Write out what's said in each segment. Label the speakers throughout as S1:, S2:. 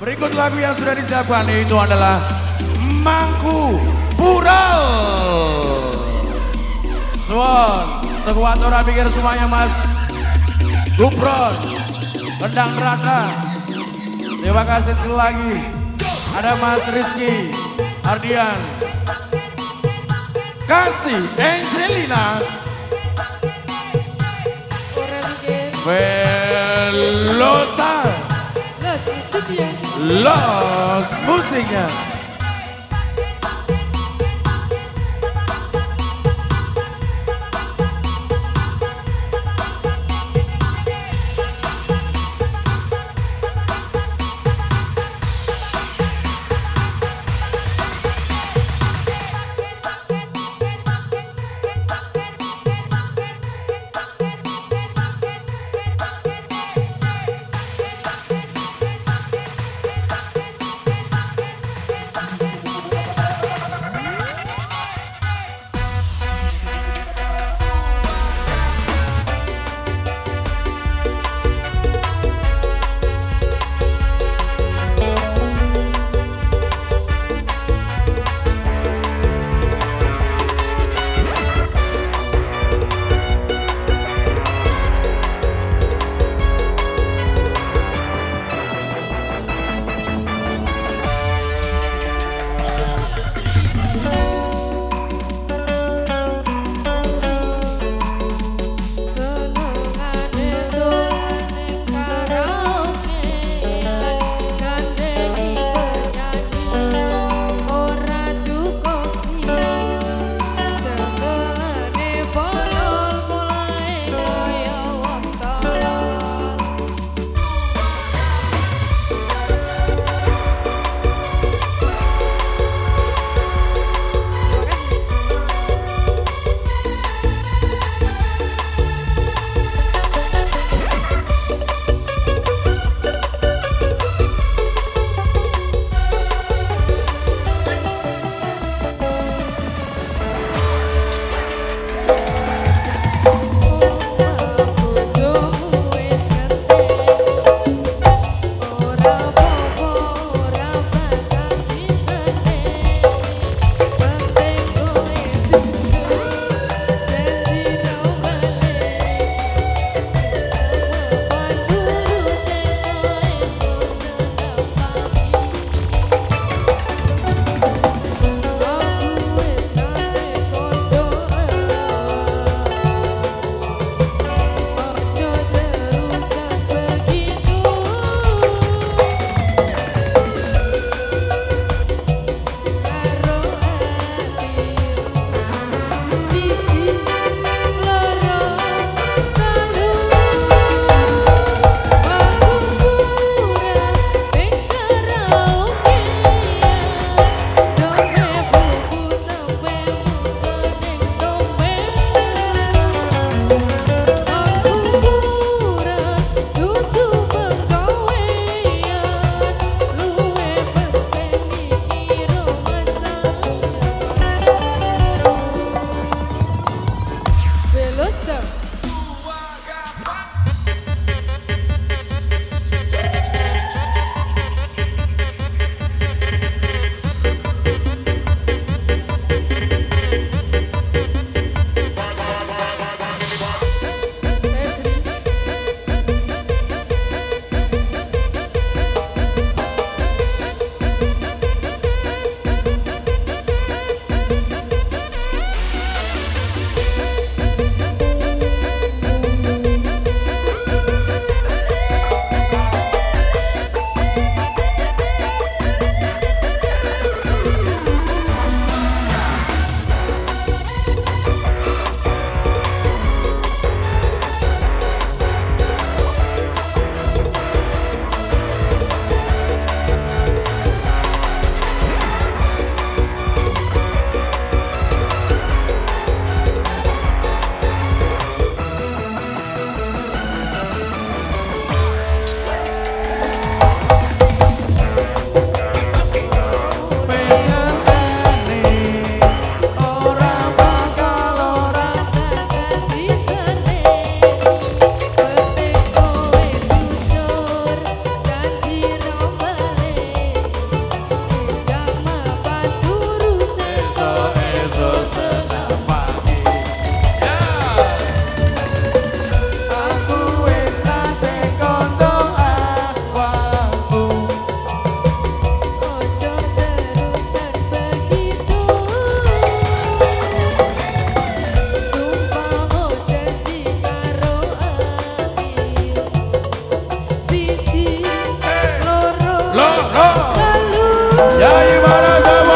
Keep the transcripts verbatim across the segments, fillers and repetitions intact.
S1: Berikut lagu yang sudah disiapkan itu adalah Mangku Pural. Swan, sekuat orang pikir semuanya Mas Gupron, Kendang Raka. Terima kasih sekali lagi. Ada Mas Rizky Ardian, Kasih Angelina, Velosa, Los musiknya. lo. Ya gimana coba?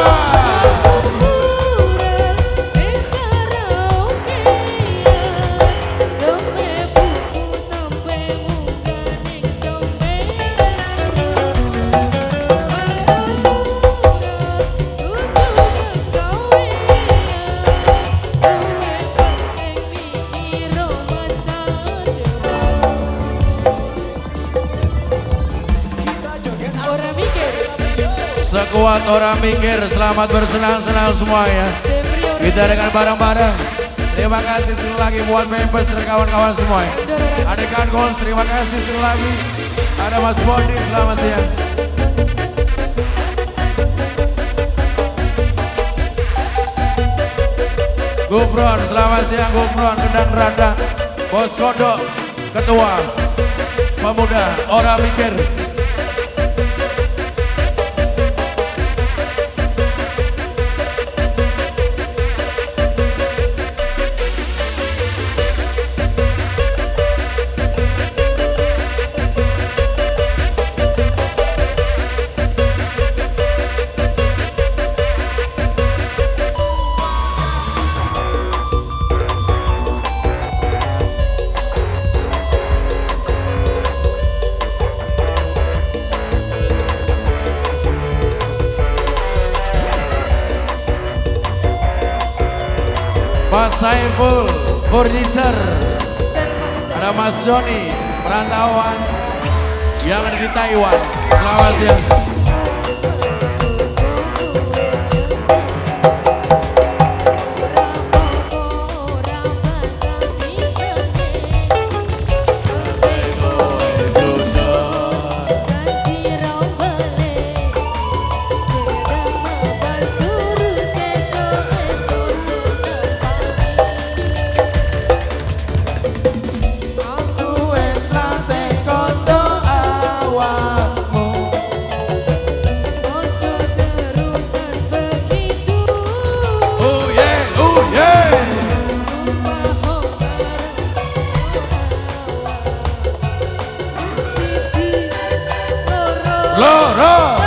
S1: Sekuat orang mikir, selamat bersenang-senang semuanya. Kita dengan bareng-bareng. Terima kasih sekali lagi buat members dan kawan-kawan semuanya. Adekan Gons, terima kasih sekali lagi. Ada Mas Bondi, selamat siang. Gufron, selamat siang Gufron, Kendang Radang. Bos Kodok, Ketua Pemuda Orang Mikir. Mas Saiful Furniture, ada Mas Doni perantauan yang ada di Taiwan. Selamat siang. Loro.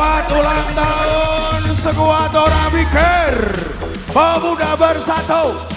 S1: Ulang tahun Sekuat Orang Mikir, Pemuda Bersatu.